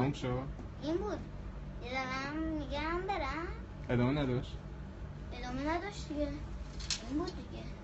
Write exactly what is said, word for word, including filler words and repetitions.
تموم شد؟ این بود یه دقیقه میگم برم ادامه نداشت؟ ادامه نداشت دیگه این بود دیگه